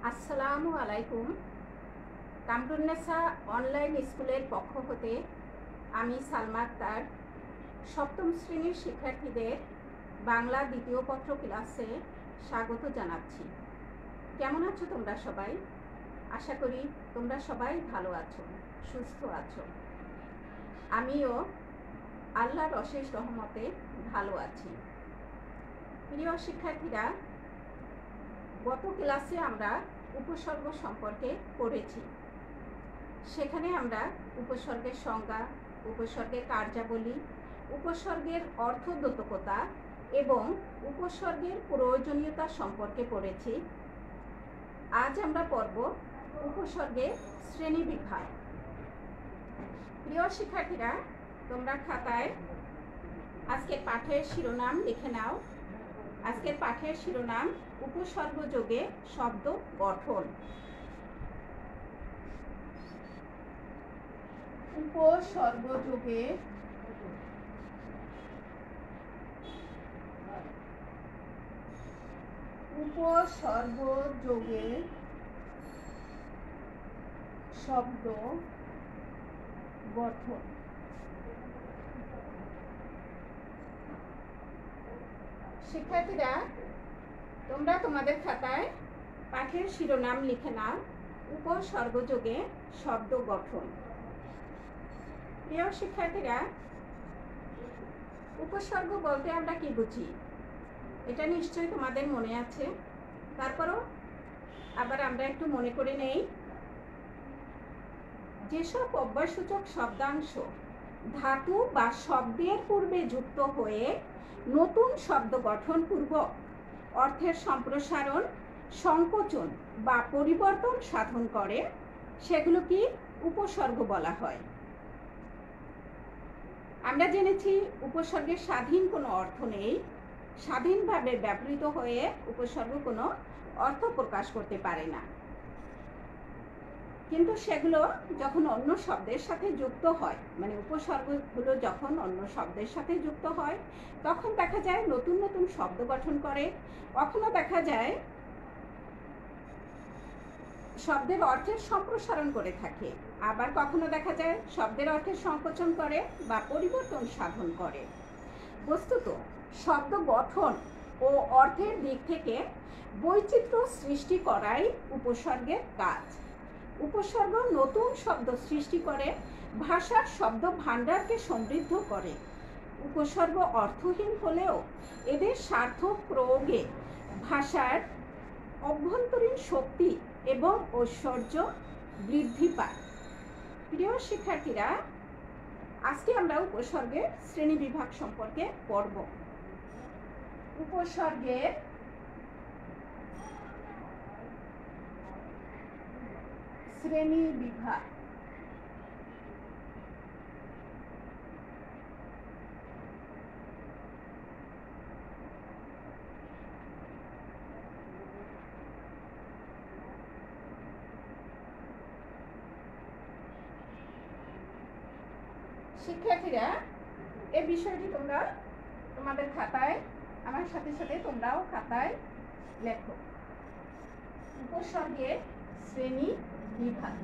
আসসালামু আলাইকুম। কামরুন্নেসা অনলাইন স্কুলের পক্ষ হতে আমি সালমা আক্তার সপ্তম শ্রেণীর শিক্ষার্থীদের বাংলা দ্বিতীয় পত্র ক্লাসে স্বাগত জানাচ্ছি। কেমন আছো তোমরা সবাই? আশা করি তোমরা সবাই ভালো আছো, সুস্থ আছো। আমিও আল্লাহর অশেষ রহমতে ভালো আছি। প্রিয় শিক্ষার্থীরা, গত ক্লাসে আমরা উপসর্গ সম্পর্কে পড়েছি। সেখানে আমরা উপসর্গের সংজ্ঞা, উপসর্গের কার্যাবলী, উপসর্গের অর্থদ্যোতকতা এবং উপসর্গের প্রয়োজনীয়তা সম্পর্কে পড়েছি। আজ আমরা পড়ব উপসর্গের শ্রেণীবিভাগ। প্রিয় শিক্ষার্থীরা, তোমরা খাতায় আজকের পাঠের শিরোনাম লিখে নাও। আজকের পাঠের শিরোনাম উপসর্গযোগে শব্দ গঠন। উপসর্গযোগে শব্দ গঠন। শিক্ষার্থীরা, তোমরা তোমাদের খাতায় পাঠের শিরোনাম লিখে নাও, উপসর্গযোগে শব্দ গঠন। প্রিয় শিক্ষার্থীরা, উপসর্গ বলতে আমরা কি বুঝি এটা নিশ্চয়ই তোমাদের মনে আছে। তারপরও আবার আমরা একটু মনে করে নেই। যেসব অব্যয়সূচক শব্দাংশ ধাতু বা শব্দের পূর্বে যুক্ত হয়ে নতুন শব্দ গঠন পূর্বক অর্থের সম্প্রসারণ, সংকোচন বা পরিবর্তন সাধন করে সেগুলো কি উপসর্গ বলা হয়। আমরা জেনেছি উপসর্গের স্বাধীন কোনো অর্থ নেই। স্বাধীনভাবে ব্যবহৃত হয়ে উপসর্গ কোনো অর্থ প্রকাশ করতে পারে না, কিন্তু সেগুলো যখন অন্য শব্দের সাথে যুক্ত হয়, মানে উপসর্গগুলো যখন অন্য শব্দের সাথে যুক্ত হয়, তখন দেখা যায় নতুন নতুন শব্দ গঠন করে। কখনো দেখা যায় শব্দের অর্থের সম্প্রসারণ করে থাকে, আবার কখনো দেখা যায় শব্দের অর্থের সংকোচন করে বা পরিবর্তন সাধন করে। বস্তুত শব্দ গঠন ও অর্থের দিক থেকে বৈচিত্র্য সৃষ্টি করাই উপসর্গের কাজ। উপসর্গ নতুন শব্দ সৃষ্টি করে, ভাষার শব্দ ভাণ্ডারকে সমৃদ্ধ করে। উপসর্গ অর্থহীন হলেও এদের সার্থক প্রয়োগে ভাষার অভ্যন্তরীণ শক্তি এবং ঐশ্বর্য বৃদ্ধি পায়। প্রিয় শিক্ষার্থীরা, আজকে আমরা উপসর্গের শ্রেণীবিভাগ সম্পর্কে পড়ব। উপসর্গের শ্রেণীবিভাগ। শিক্ষার্থীরা, এই বিষয়টি তোমরা তোমাদের খাতায়, আমার সাথে সাথে তোমরাও খাতায় লেখো। উপসর্গের শ্রেণী বিভাগ।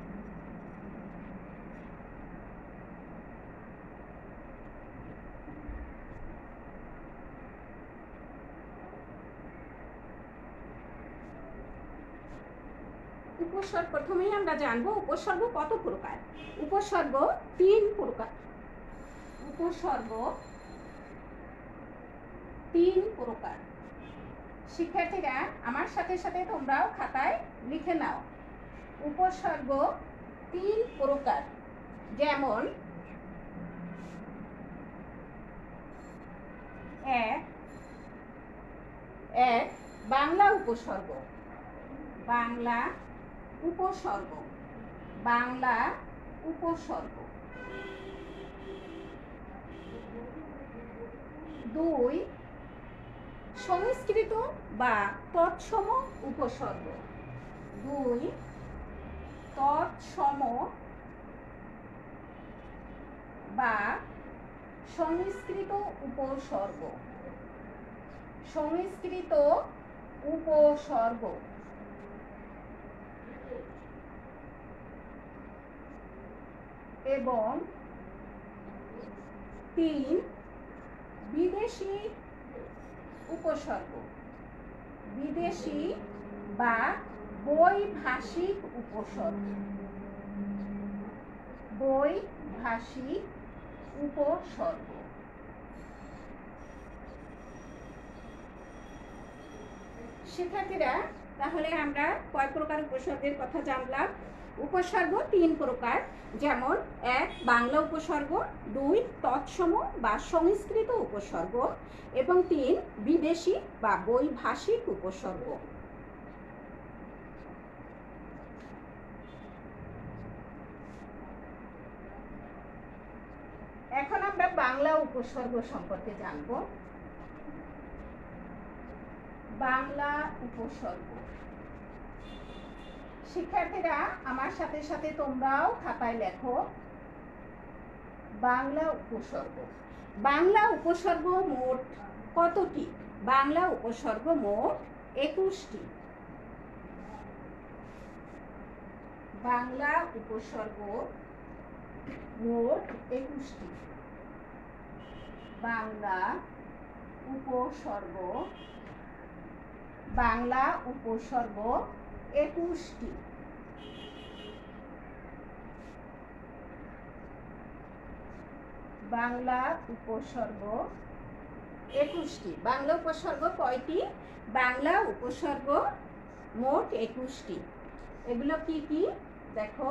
উপসর্গ প্রথমেই আমরা জানবো উপসর্গ কত প্রকার। উপসর্গ 3 প্রকার। উপসর্গ 3 প্রকার। শিক্ষার্থীরা, আমার সাথে সাথে তোমরাও খাতায় লিখে নাও। উপসর্গ 3 প্রকার। যেমন এক বাংলা উপসর্গ। বাংলা উপসর্গ। বাংলা উপসর্গ। 2 সংস্কৃত বা তৎসম উপসর্গ। 2 তৎসম বা সংস্কৃত উপসর্গ। সংস্কৃত উপসর্গ। এবং 3 বিদেশি উপসর্গ। বিদেশি বা বৈভাষিক উপসর্গ। বৈভাষিক উপসর্গ। শিক্ষার্থীরা, তাহলে আমরা কয় প্রকার উপসর্গের কথা জানলাম? উপসর্গ 3 প্রকার, যেমন 1 বাংলা উপসর্গ, 2 তৎসম বা সংস্কৃত উপসর্গ এবং 3 বিদেশি বা বৈভাষিক উপসর্গ। এখন আমরা বাংলা উপসর্গ সম্পর্কে জানব। বাংলা উপসর্গ। শিক্ষার্থীরা, আমার সাথে সাথে তোমরাও খাতায় লেখো বাংলা উপসর্গ। বাংলা উপসর্গ মোট কতটি? বাংলা উপসর্গ মোট 21টি। বাংলা উপসর্গ মোট 21টি। বাংলা উপসর্গ, বাংলা উপসর্গ 21টি। বাংলা উপসর্গ 21টি। বাংলা উপসর্গ কয়টি? বাংলা উপসর্গ মোট 21টি। এগুলো কি কি দেখো।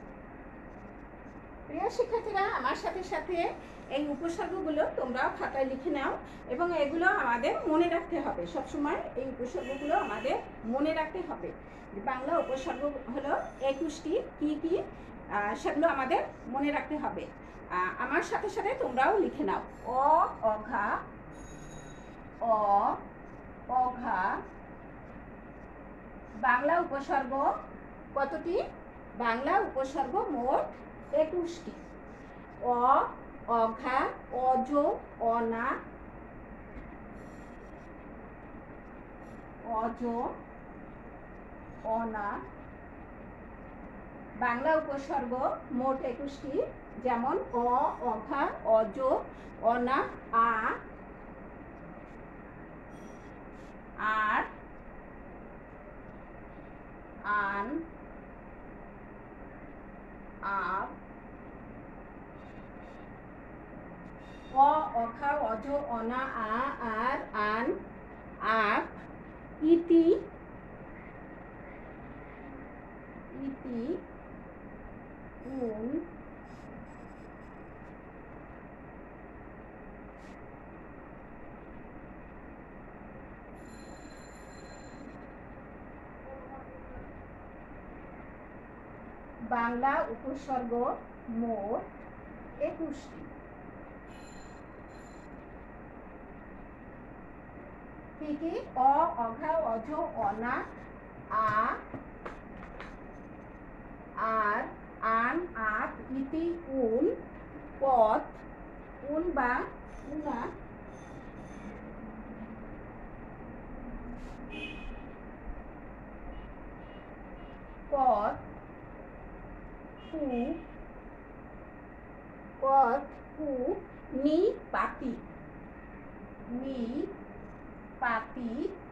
প্রিয় শিক্ষার্থীরা, আমার সাথে সাথে এই উপসর্গগুলো তোমরাও খাতায় লিখে নাও এবং এগুলো আমাদের মনে রাখতে হবে। সবসময় এই উপসর্গগুলো আমাদের মনে রাখতে হবে। বাংলা উপসর্গ হলো 21টি। কি কি সেগুলো আমাদের মনে রাখতে হবে। আমার সাথে সাথে তোমরাও লিখে নাও। অ, অঘা, অ, অঘা। বাংলা উপসর্গ কতটি? বাংলা উপসর্গ মোট 21টি। অ, অঘা, অজ, অনা, অজ, অনা। বাংলা উপসর্গ মোট 21টি, যেমন অ, অঘা, অজ, অনা, আ, আর, আন, আপ। অ, অঘা, অজ, অনা, আ, আর, আন, আপ। ইতি, ইতি, উন, বাংলা উপসর্গ মোট 21টি। কি কি? অ, অঘা, অজ, অনা, আ, আর, আন, আপ, ইতি, উন, পথ, উন বা উনা, পথ, কু, পথ, কু, নি, পাতি, নি, পাতি,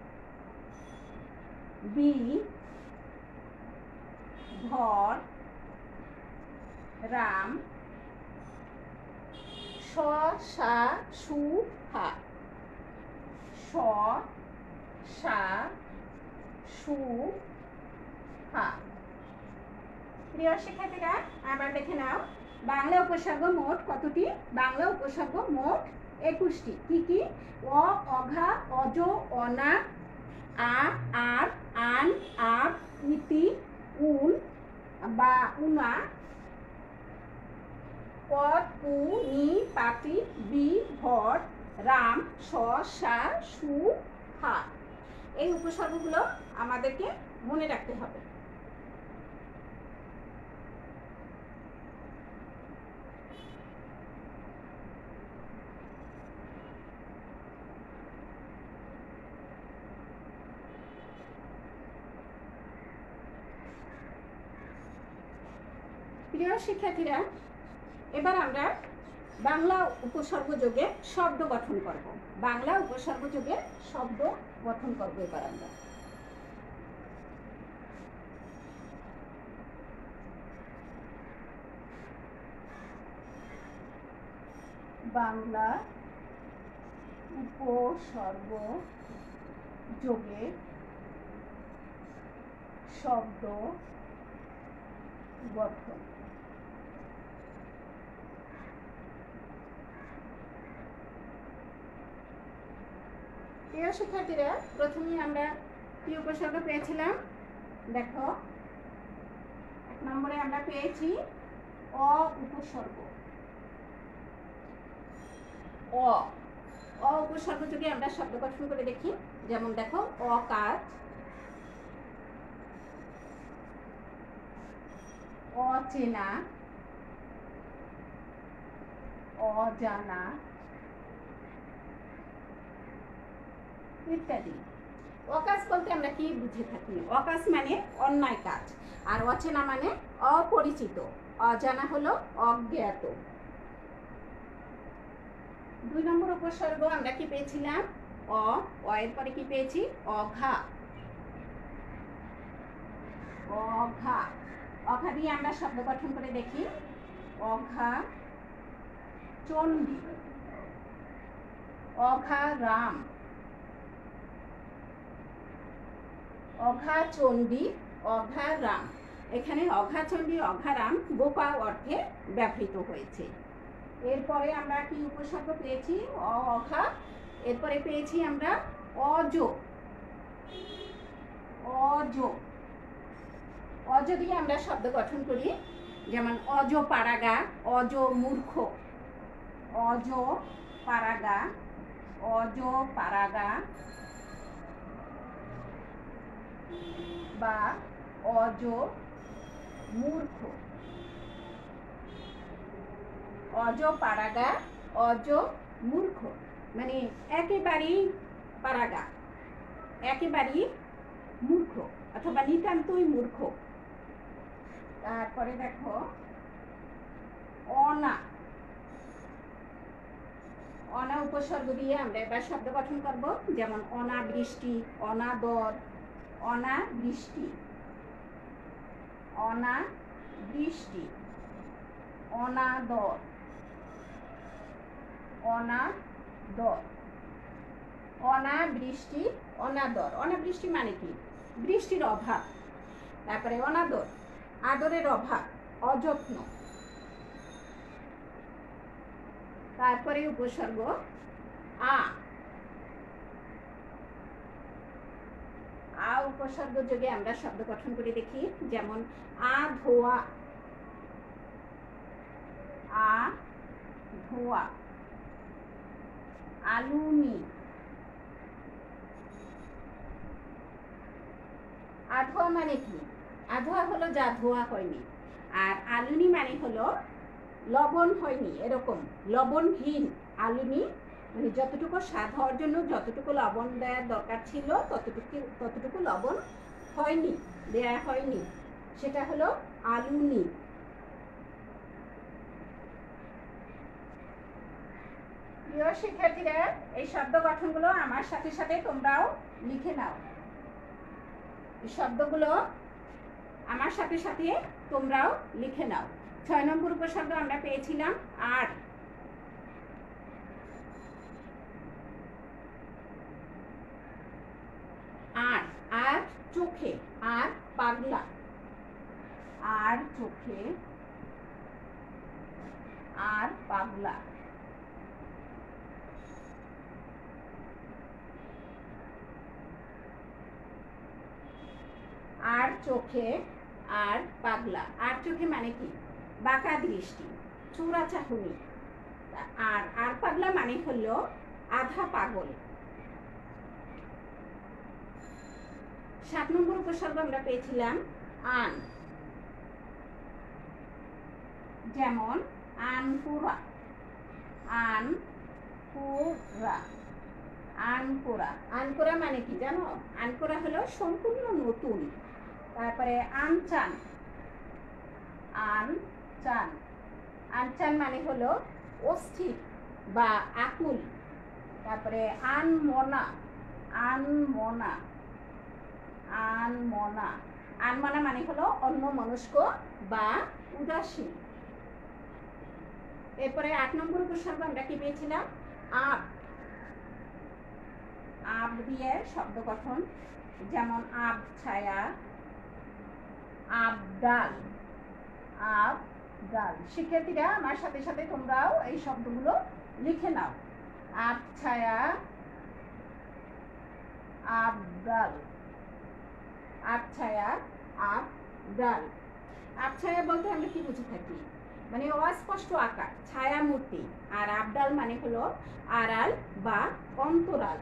বি, ধর, রাম, স, সা, সু, হা, স, সা, সু, হা। প্রিয় শিক্ষার্থীরা, আবার দেখে নাও বাংলা উপসর্গ মোট কতটি? বাংলা উপসর্গ মোট 21টি। কি কি? অ, অঘা, অজ, অনা, আ, আর, আন, আপ, ইতি, উন বা উনা, পথ, কু, নি, পাতি, বি, ভর, রাম, স, সা, সু, হা। এই উপসর্গগুলো আমাদেরকে মনে রাখতে হবে। প্রিয় শিক্ষার্থীরা, এবার আমরা বাংলা উপসর্গ যোগে শব্দ গঠন করব। বাংলা উপসর্গ যোগে শব্দ গঠন করব এবার আমরা। বাংলা উপসর্গ যোগে শব্দ গঠন। প্রিয় শিক্ষার্থীরা, প্রথমেই আমরা কি উপসর্গ পেয়েছিলাম? দেখো, 1 নম্বরে আমরা পেয়েছি অ উপসর্গ। অ উপসর্গ যোগে আমরা শব্দ গঠন করে দেখি। যেমন দেখো, অকাজ, অচেনা, অজানা ইত্যাদি। অকাজ বলতে আমরা কি বুঝে থাকি? অকাজ মানে অন্যায় কাজ, আর অচেনা মানে অপরিচিত, অজানা হলো অজ্ঞাত। 2 নম্বর উপসর্গ আমরা কি পেয়েছিলাম? এর পরে কি পেয়েছি? অঘা। অঘা অঘা দিয়ে আমরা শব্দ গঠন করে দেখি। অঘা চণ্ডী, অঘা রাম, অঘা চণ্ডী, অঘা রাম। এখানে অঘা চণ্ডী, অঘা রাম বোপা অর্থে ব্যবহৃত হয়েছে। এরপরে আমরা কি উপসর্গ পেয়েছি? অঘা। এরপরে পেয়েছি আমরা অজ। অজ অজ দিয়ে আমরা শব্দ গঠন করি। যেমন অজ পারাগা, অজ মূর্খ, অজ পারাগা, অজ পারাগা বা অজ মূর্খ। অজ পারাগা, অজ মূর্খ মানে একেবারেই পারাগা, একেবারেই মূর্খ অথবা নিতান্তই মূর্খ। তারপরে দেখো অনা। অনা উপসর্গ দিয়ে আমরা এবার শব্দ গঠন করব। যেমন অনাবৃষ্টি, অনাদর, অনাবৃষ্টি, অনাবৃষ্টি, অনাদর, অনাদর, অনাবৃষ্টি, অনাদর। অনাবৃষ্টি মানে কি? বৃষ্টির অভাব। তারপরে অনাদর, আদরের অভাব, অযত্ন। তারপরে উপসর্গ আ। আ উপসর্গ যোগে আমরা শব্দ গঠন করে দেখি। যেমন আ ধোয়া, আ ধোয়া, আলুনি। আধোয়া মানে কি? আধোয়া হলো যা ধোয়া হয়নি, আর আলুনি মানে হলো লবণ হয়নি, এরকম লবণহীন। আলুনি মানে যতটুকু স্বাদ হওয়ার জন্য যতটুকু লবণ দেওয়ার দরকার ছিল ততটুকু লবণ হয়নি, দেয়া হয়নি, সেটা হলো আলুনি। প্রিয় শিক্ষার্থীরা, এই শব্দ গঠনগুলো আমার সাথে সাথে তোমরাও লিখে নাও। এই শব্দগুলো আমার সাথে সাথে তোমরাও লিখে নাও। 6 নম্বর উপসর্গ আমরা পেয়েছিলাম আর। আর আর চোখে, আর পাগলা, আর চোখে, আর পাগলা। আর চোখে, আর পাগলা। আর চোখে মানে কি? বাঁকা দৃষ্টি, চোরা চাহনি। আর আর পাগলা মানে হলো আধা পাগল। 7 নম্বর উপসর্গ আমরা পেয়েছিলাম আন। যেমন আনপুরা, আনপুরা, আনপুরা। আনপুরা মানে কি জানো? আনপুরা হলো সম্পূর্ণ নতুন। তারপরে আনচান, আনচান, আনচান মানে হলো অস্থির বা আকুল। তারপরে আনমনা, আনমনা, আনমনা, আনমনা মানে হলো অন্যমনস্ক বা উদাসীন। এরপরে 8 নম্বর উপসর্গ আমরা কি পেয়েছিলাম? আপ। আপ দিয়ে শব্দ গঠন, যেমন আব ছায়া, আবডাল, আবডাল। শিক্ষার্থীরা আমার সাথে সাথে তোমরাও এই শব্দগুলো লিখে নাও। আব ছায়া, আবডাল, আব ছায়া, আবডাল। আব ছায়া বলতে আমরা কি বুঝে থাকি? মানে অস্পষ্ট আকার, ছায়া মূর্তি। আর আবডাল মানে হলো আড়াল বা অন্তরাল।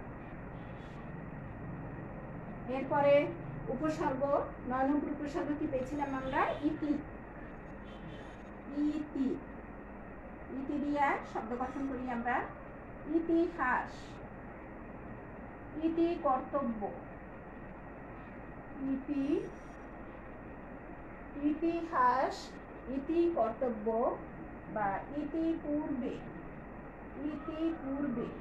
এরপরে উপসর্গ 9 নম্বর উপসর্গ কি পেয়েছিলাম আমরা? ইতি। ইতি, ইতি দিয়া শব্দ গঠন করি আমরা। ইতিহাস, ইতি কর্তব্য, ইতি, ইতিহাস, ইতি কর্তব্য বা ইতিপূর্বে, ইতিপূর্বে।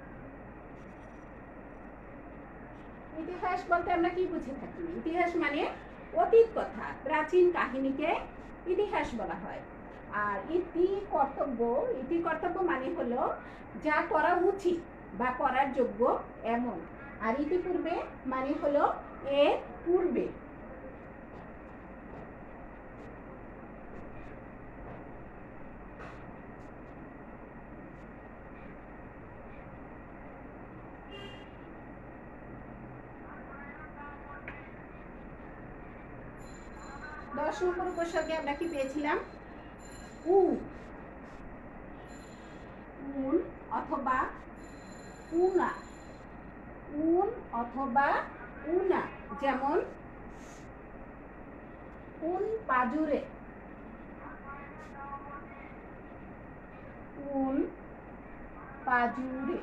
ইতিহাস বলতে আমরা কি বুঝে থাকি? ইতিহাস মানে অতীত কথা, প্রাচীন কাহিনীকে ইতিহাস বলা হয়। আর ইতি কর্তব্য, ইতি কর্তব্য মানে হলো যা করা উচিত বা করার যোগ্য এমন। আর ইতিপূর্বে মানে হলো এর পূর্বে। দশ নম্বর উপসর্গে আমরা কি পেয়েছিলাম? উ, উন অথবা উনা, উন অথবা উনা। যেমন উন পাজুরে, উন পাজুরে,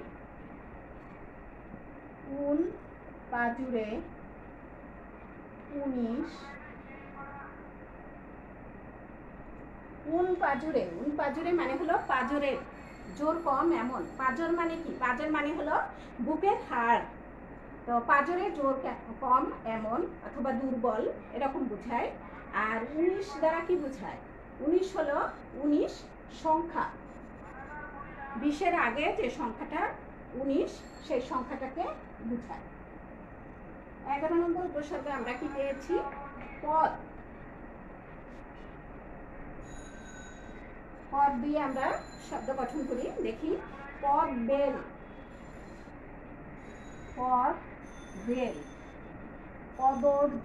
উন পাজুরে, 19। উন পাজুরে, উন পাজুরে মানে হলো পাজরের জোর কম এমন। পাজর মানে কি? পাজর মানে হলো বুকের হাড়। তো পাজরে জোর কম এমন অথবা দুর্বল এরকম বোঝায়। আর 19 দ্বারা কি বোঝায়? 19 হলো 19 সংখ্যা। 20-এর আগে যে সংখ্যাটা 19 সেই সংখ্যাটাকে বোঝায়। 11 নম্বর উপসর্গে আমরা কি পেয়েছি? পদ। পদ দিয়ে আমরা শব্দ গঠন করি, দেখি। পদ বেল, পদ বেল, পদর্য,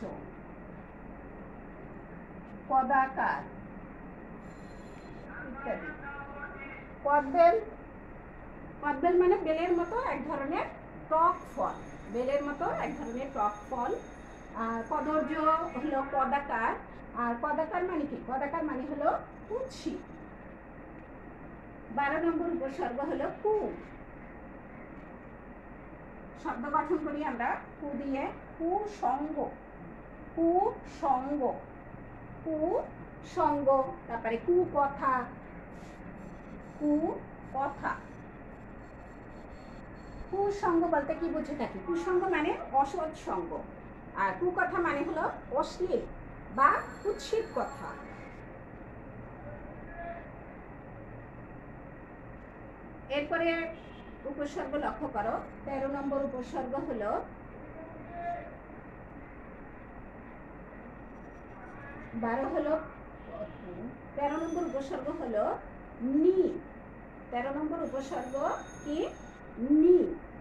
পদাকার ইত্যাদি। পদবেল, পদবেল মানে বেলের মতো এক ধরনের টক ফল, বেলের মতো এক ধরনের টক ফল। আর পদর্য হলো পদাকার। আর পদাকার মানে কি? পদাকার মানে হলো কুৎসি। 12 নম্বর উপসর্গ হলো কু। শব্দ গঠন করি আমরা কু দিয়ে। কুসঙ্গ, কুসঙ্গ, কুসঙ্গ। তারপরে কুকথা, কুকথা। কুসঙ্গ বলতে কি বুঝে থাকি? কুসঙ্গ মানে অসৎ সঙ্গ। আর কুকথা মানে হলো অশ্লীল বা কুৎসিত কথা। এরপরে উপসর্গ লক্ষ্য করো। 13 নম্বর উপসর্গ হলো 12 হলো 13 নম্বর উপসর্গ হলো নি। 13 নম্বর উপসর্গ কি? নি।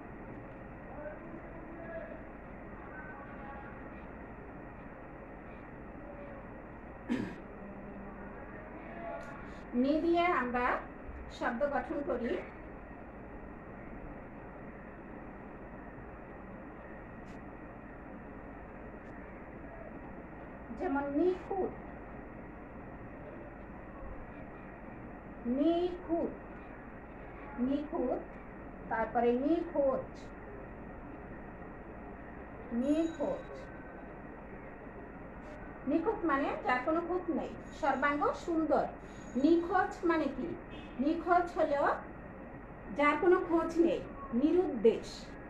নি দিয়ে আমরা শব্দ গঠন করি। যেমন নিখুঁত, নিখুঁত, নিখুঁত। তারপরে নিখোঁজ, নিখোঁজ। নিখুঁত মানে যার কোনো খুঁত নেই, সর্বাঙ্গ সুন্দর। নিখোঁজ মানে কি? নিখোঁজ হলো যার কোনো খোঁজ নেই, নিরুদ্দেশ।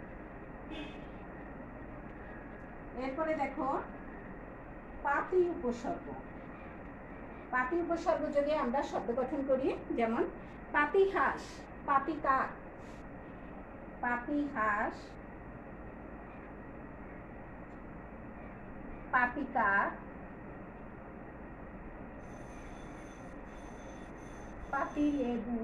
এরপরে দেখো পাতি উপসর্গ। পাতি উপসর্গ যদি আমরা শব্দ গঠন করি, যেমন পাতিহাঁস, পাতিকাক, পাতিহাঁস, পাতিকাক, পাতিলেবু,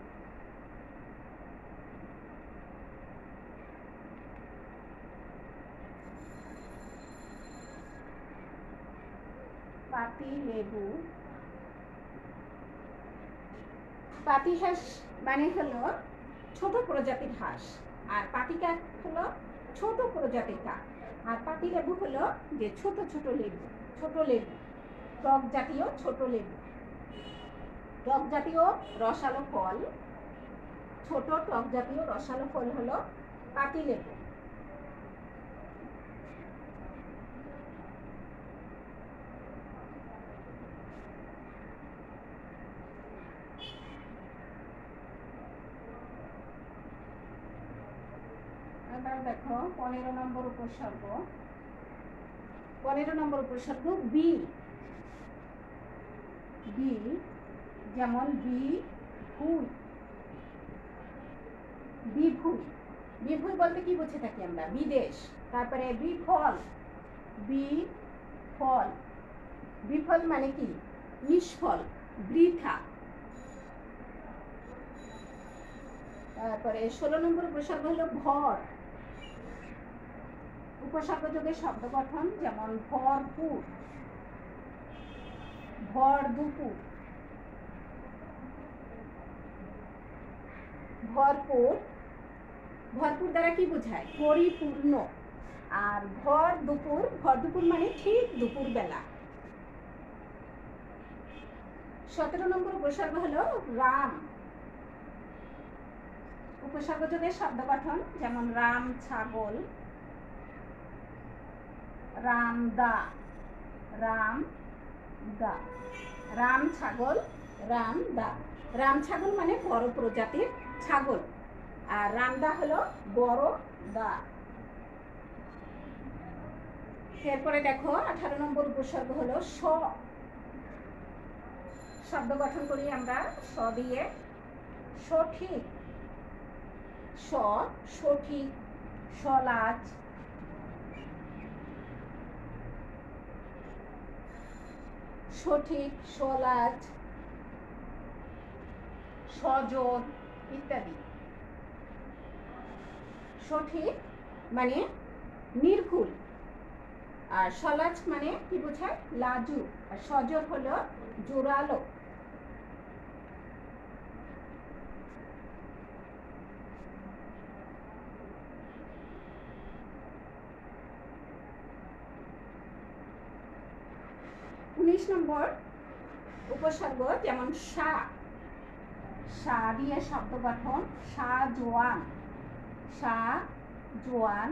পাতিলেবু। পাতিহাঁস মানে হলো ছোট প্রজাতির হাঁস, আর পাতিকাক হলো ছোট প্রজাতির কাক, আর পাতিলেবু হলো যে ছোট ছোট লেবু, ছোট লেবু, টক জাতীয় ছোট লেবু। টক জাতীয় রসালো ফল, ছোট টক জাতীয় রসালো ফল হলো পাতিলেবু। এবার দেখো 15 নম্বর উপসর্গ। 15 নম্বর উপসর্গ বি। বি যেমন বিভুই, বিভুই। বিভুই বলতে কি বুঝে থাকি আমরা? বিদেশ। তারপরে বিফল, বিফল, বিফল মানে কি? নিষ্ফল, বৃথা। তারপরে 16 নম্বর উপসর্গ হলো ভর। উপসর্গ যোগে শব্দ গঠন, যেমন ভরপুর, ভর দুপুর, ভরপুর। ভরপুর দ্বারা কি বোঝায়? পরিপূর্ণ। আর ভর দুপুর, ভর দুপুর মানে ঠিক দুপুর বেলা। 17 নম্বর উপসর্গ হলো রাম। উপসর্গ যোগে শব্দ গঠন, যেমন রাম ছাগল, রাম দা, রাম দা, রাম ছাগল, রাম দা। রাম ছাগল মানে বড় প্রজাতির ছাগল, আর রামদা হলো বড় দা। এরপরে দেখো 18 নম্বর উপসর্গ হলো স। শব্দ গঠন করি আমরা স দিয়ে। সঠিক, স সঠিক, সলাজ, সঠিক, সলাজ, সজোর ইত্যাদি। সঠিক মানে নির্ভুল, আর সলাজ মানে কি বোঝায়? লাজু, আর সজোর হলো জোরালো। উনিশ নম্বর উপসর্গ, যেমন সা। সা দিয়ে শব্দ গঠন, সা জোয়ান, সা জোয়ান,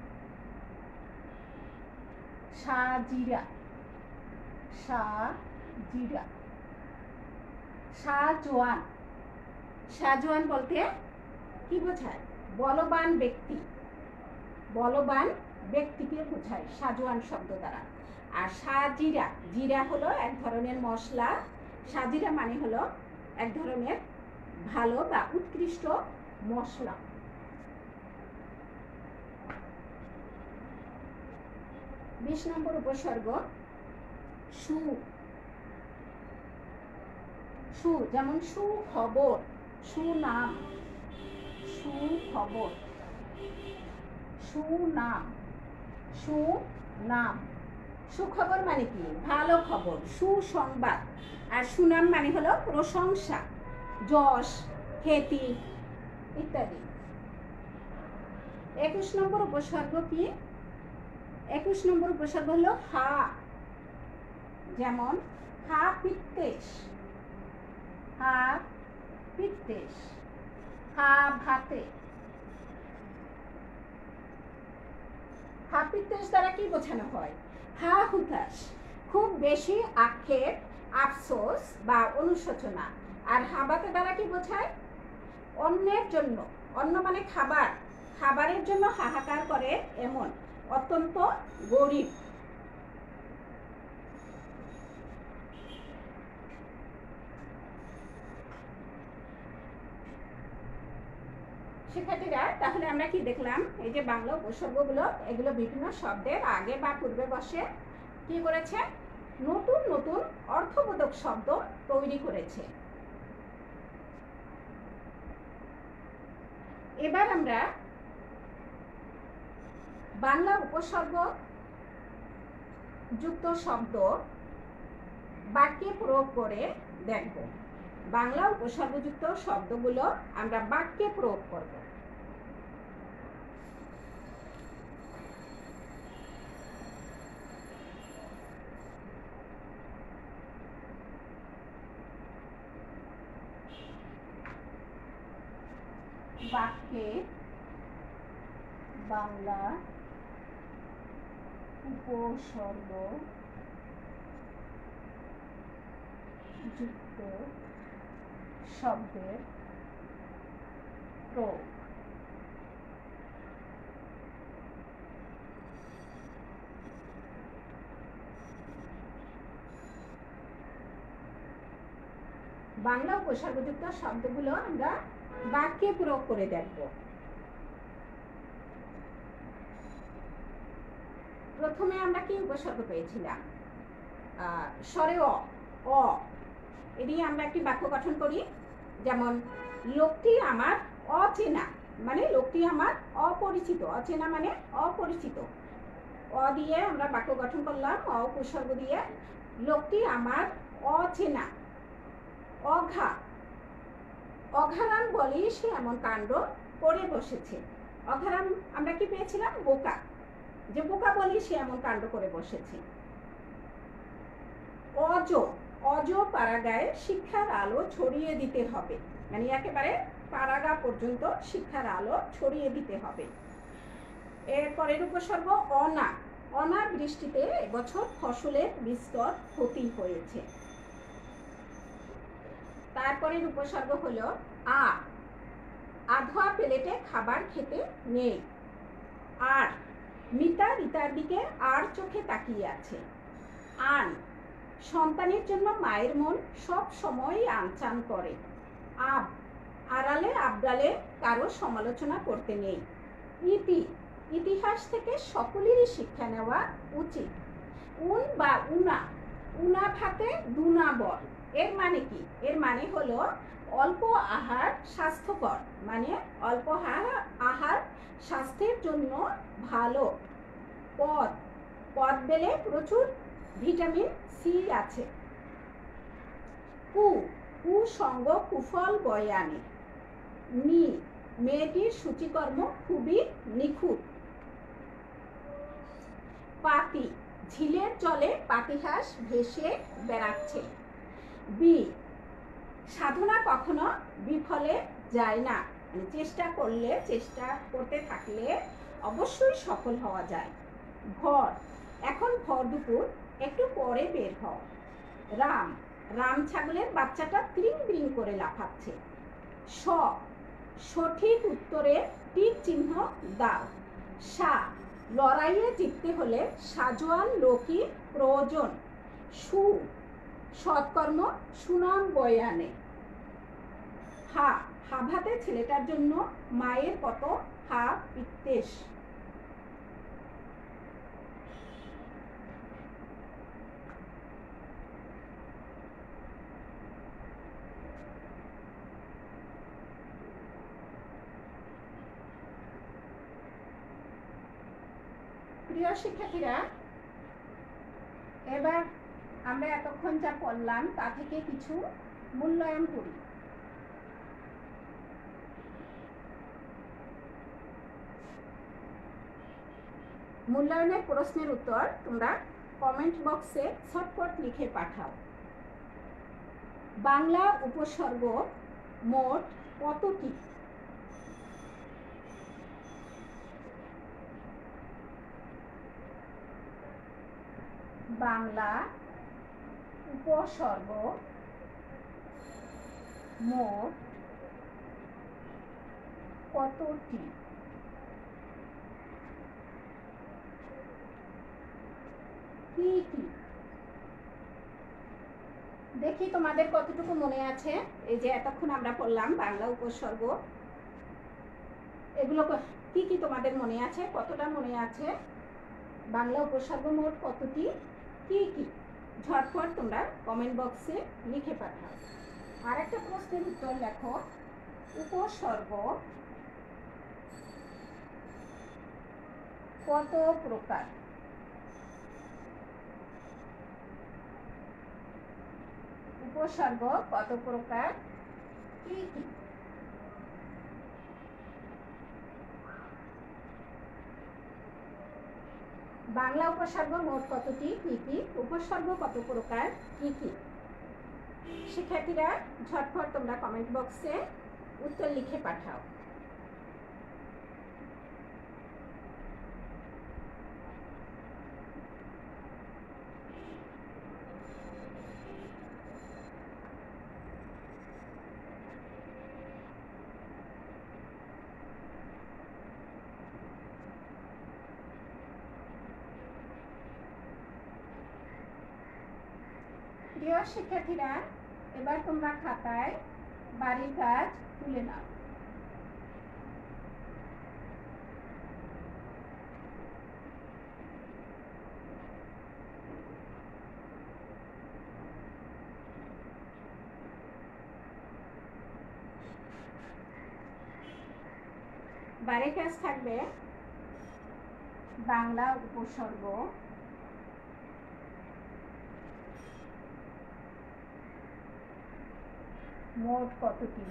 সা জিরা, সা জিরা, সা জোয়ান। সাজোয়ান বলতে কি বোঝায়? বলবান ব্যক্তি, বলবান ব্যক্তিকে বোঝায় সাজোয়ান শব্দ দ্বারা। আর সাজিরা, জিরা হলো এক ধরনের মশলা, সাজিরা মানে হলো এক ধরনের ভালো বা উৎকৃষ্ট মশলা। 20 নম্বর উপসর্গ সু। সু যেমন সুখবর, সুনাম, সুখবর, সুনাম, সুনাম। সুখবর মানে কি? ভালো খবর, সুসংবাদ। আর সুনাম মানে হলো প্রশংসা, যশ, খ্যাতি ইত্যাদি। 21 নম্বর উপসর্গ কি? 21 নম্বর উপসর্গ হলো হা। যেমন হা পিত্তেশ, হা পিত্তেশ, হা ভাতে। হা পিত্তেশ দ্বারা কি বোঝানো হয়? হা হুতাশ, খুব বেশি আক্ষেপ আফসোস বা অনুশোচনা। আর হাবাতে দ্বারা কি বোঝায়? অন্যের জন্য, অন্য মানে খাবার, খাবারের জন্য হাহাকার করে এমন অত্যন্ত গরিব। শিক্ষার্থীরা, তাহলে আমরা কি দেখলাম? এই যে বাংলা উপসর্গগুলো, এগুলো বিভিন্ন শব্দের আগে বা পূর্বে বসে কি করেছে? নতুন নতুন অর্থবোধক শব্দ তৈরি করেছে। এবার আমরা বাংলা উপসর্গ যুক্ত শব্দ বাক্যে প্রয়োগ করে দেখব। বাংলা উপসর্গযুক্ত শব্দগুলো আমরা বাক্যে প্রয়োগ করব। বাক্যে বাংলা উপসর্গ যুক্ত শব্দের প্রয়োগ। বাংলা উপসর্গযুক্ত শব্দগুলো আমরা বাক্যে প্রয়োগ করে দেখব। প্রথমে আমরা কি উপসর্গ পেয়েছিলাম? স্বরে অ, অ। এটি আমরা একটি বাক্য গঠন করি, যেমন লোকটি আমার অচেনা, মানে লোকটি আমার অপরিচিত। অচেনা মানে অপরিচিত। অ দিয়ে আমরা বাক্য গঠন করলাম, অ উপসর্গ দিয়ে। লোকটি আমার অচেনা। অঘা, অঘারাম বলেই সে এমন কাণ্ড করে বসেছে। অঘারাম আমরা কি পেয়েছিলাম? বোকা, যে বোকা বলেই সে এমন কাণ্ড করে বসেছে। অজ, অজ পাড়াগায় শিক্ষার আলো ছড়িয়ে দিতে হবে, মানে একেবারে পাড়াগা পর্যন্ত শিক্ষার আলো ছড়িয়ে দিতে হবে। এরপরের উপসর্গ অনা, অনা বৃষ্টিতে এবছর ফসলের বিস্তর ক্ষতি হয়েছে। তারপরের উপসর্গ হলো আ, আধোয়া প্লেটে খাবার খেতে নেই। আর, মিতা রিতার দিকে আর চোখে তাকিয়ে আছে। আন, সন্তানের জন্য মায়ের মন সব সময় আনচান করে। আব, আড়ালে আবডালে কারো সমালোচনা করতে নেই। ইতি, ইতিহাস থেকে সকলেরই শিক্ষা নেওয়া উচিত। উন বা উনা, উনা ভাতে দুনা বল। এর মানে কি? এর মানে হলো অল্প আহার স্বাস্থ্যকর, মানে অল্প আহার স্বাস্থ্যের জন্য ভালো। পদ, পদ বেলে প্রচুর ভিটামিন সি আছে। কু, কুসঙ্গ কুফল বয়ে আনে। নি, মেয়েটির সূচিকর্ম খুবই নিখুঁত। পাতি, ঝিলের জলে পাতিহাঁস ভেসে বেড়াচ্ছে। বি, সাধনা কখনো বিফলে যায় না, মানে চেষ্টা করলে, চেষ্টা করতে থাকলে অবশ্যই সফল হওয়া যায়। ভর, এখন ভর দুপুর, একটু পরে বের হও। রাম, রাম ছাগলের বাচ্চাটা ত্রিং ব্রিং করে লাফাচ্ছে। স, সঠিক উত্তরে টিক চিহ্ন দাও। সা, লড়াইয়ে জিততে হলে সাজোয়ান লোকই প্রয়োজন। সু, সৎকর্ম সুনাম বয়ে আনে। হা, হাভাতে ছেলেটার জন্য মায়ের কত হা বিদ্বেষ। প্রিয় শিক্ষার্থীরা, এবার আমরা এতক্ষণ যা পড়লাম তা থেকে কিছু মূল্যায়ন করি। মূল্যায়নের প্রশ্নের উত্তর তোমরা কমেন্ট বক্সে ঝটপট লিখে পাঠাও। বাংলা উপসর্গ মোট কতটি? বাংলা উপসর্গ মোট কতটি? কি কি? দেখি তোমাদের কতটুকু মনে আছে। এই যে এতক্ষণ আমরা পড়লাম বাংলা উপসর্গ, এগুলো কি কি তোমাদের মনে আছে? কতটা মনে আছে? বাংলা উপসর্গ মোট কতটি, কি কি? ঝটপট তোমরা কমেন্ট বক্সে লিখে পাঠাও। আর একটা প্রশ্নের উত্তর লেখো, উপসর্গ কত প্রকার? উপসর্গ কত প্রকার, কি কি? বাংলা উপসর্গ মোট কতটি, কি কি? উপসর্গ কত প্রকার, কি কি? শিক্ষার্থীরা ঝটপট তোমরা কমেন্ট বক্সে উত্তর লিখে পাঠাও। প্রিয় শিক্ষার্থীরা, এবার তোমরা খাতায় বাড়ির কাজ তুলে নাও। বাড়ির কাজ থাকবে বাংলা উপসর্গ মোট কতটি,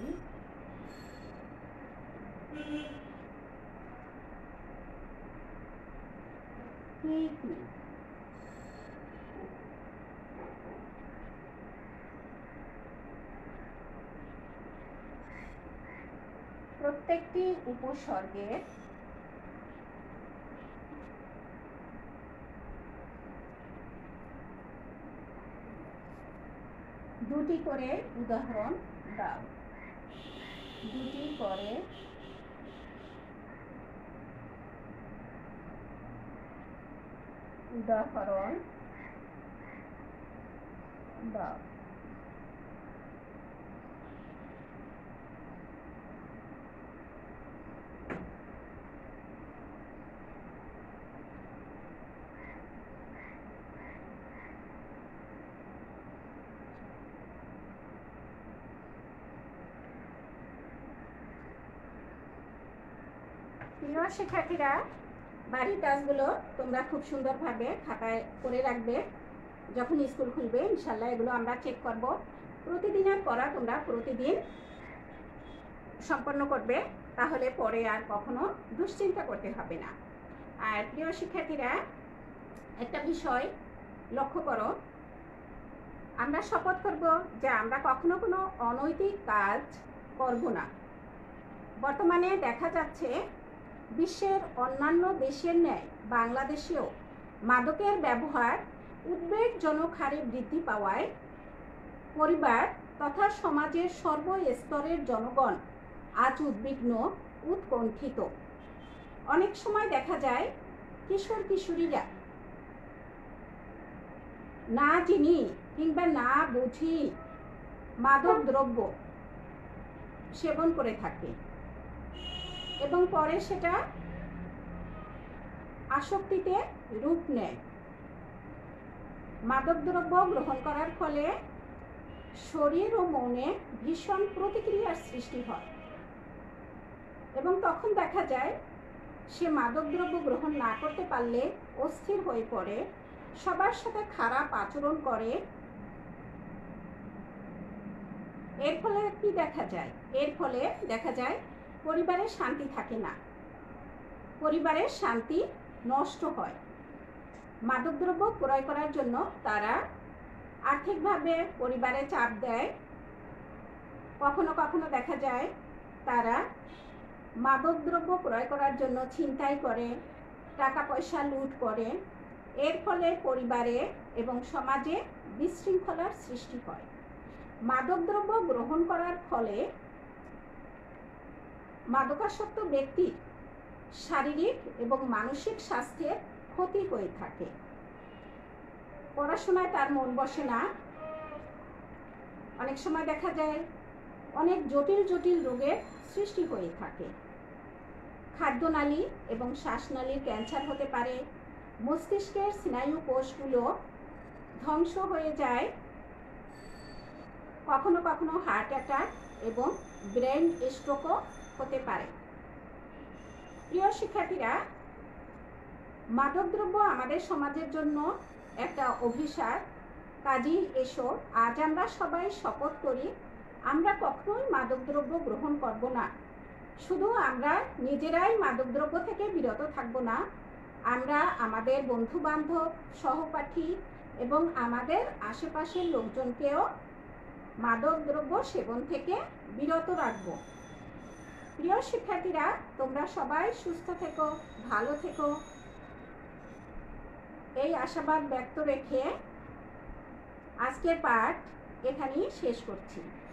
কি কি? প্রত্যেকটি উপসর্গের দুটি করে উদাহরণ দাও। দুটি করে উদাহরণ দাও। প্রিয় শিক্ষার্থীরা, বাড়ির কাজগুলো তোমরা খুব সুন্দরভাবে খাতায় করে রাখবে। যখন স্কুল খুলবে ইনশাল্লাহ এগুলো আমরা চেক করব। প্রতিদিনের পড়া তোমরা প্রতিদিন সম্পন্ন করবে, তাহলে পরে আর কখনো দুশ্চিন্তা করতে হবে না। আর প্রিয় শিক্ষার্থীরা, একটা বিষয় লক্ষ্য করো, আমরা শপথ করব যে আমরা কখনো কোনো অনৈতিক কাজ করব না। বর্তমানে দেখা যাচ্ছে বিশ্বের অন্যান্য দেশের ন্যায় বাংলাদেশেও মাদকের ব্যবহার উদ্বেগজনক হারে বৃদ্ধি পাওয়ায় পরিবার তথা সমাজের সর্বস্তরের জনগণ আজ উদ্বিগ্ন, উৎকণ্ঠিত। অনেক সময় দেখা যায় কিশোর কিশোরীরা না চিনি কিংবা না বুঝি মাদক দ্রব্য সেবন করে থাকে এবং পরে সেটা আসক্তিতে রূপ নেয়। মাদকদ্রব্য গ্রহণ করার ফলে শরীর ও মনে ভীষণ প্রতিক্রিয়ার সৃষ্টি হয় এবং তখন দেখা যায় সে মাদকদ্রব্য গ্রহণ না করতে পারলে অস্থির হয়ে পড়ে, সবার সাথে খারাপ আচরণ করে। এর ফলে কি দেখা যায়? এর ফলে দেখা যায় পরিবারের শান্তি থাকে না, পরিবারের শান্তি নষ্ট হয়। মাদকদ্রব্য ক্রয় করার জন্য তারা আর্থিকভাবে পরিবারে চাপ দেয়। কখনো কখনো দেখা যায় তারা মাদকদ্রব্য ক্রয় করার জন্য ছিনতাই করে, টাকা পয়সা লুট করে এর ফলে পরিবারে এবং সমাজে বিশৃঙ্খলার সৃষ্টি হয়। মাদকদ্রব্য গ্রহণ করার ফলে মাদকাসক্ত ব্যক্তির শারীরিক এবং মানসিক স্বাস্থ্যের ক্ষতি হয়ে থাকে। পড়াশোনায় তার মন বসে না। অনেক সময় দেখা যায় অনেক জটিল জটিল রোগের সৃষ্টি হয়ে থাকে। খাদ্যনালী এবং শ্বাসনালীর ক্যান্সার হতে পারে। মস্তিষ্কের স্নায়ু কোষগুলো ধ্বংস হয়ে যায়। কখনো কখনো হার্ট অ্যাটাক এবং ব্রেন স্ট্রোকও হতে পারে। প্রিয় শিক্ষার্থীরা, মাদকদ্রব্য আমাদের সমাজের জন্য একটা অভিশাপ। কাজেই এসো আজ আমরা সবাই শপথ করি আমরা কখনোই মাদকদ্রব্য গ্রহণ করব না। শুধু আমরা নিজেরাই মাদকদ্রব্য থেকে বিরত থাকব না, আমরা আমাদের বন্ধু বান্ধব, সহপাঠী এবং আমাদের আশেপাশের লোকজনকেও মাদকদ্রব্য সেবন থেকে বিরত রাখব। প্রিয় শিক্ষার্থীরা, তোমরা সবাই সুস্থ থেকো, ভালো থেকো, এই আশাবাদ ব্যক্ত রেখে আজকের পাঠ এখানেই শেষ করছি।